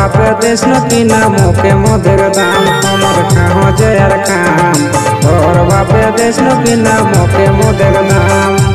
बापे देश न की नामों के मोदेर दाम हमर कहाँ जयर काम और बापे देश न की नामों के मोदेर दाम।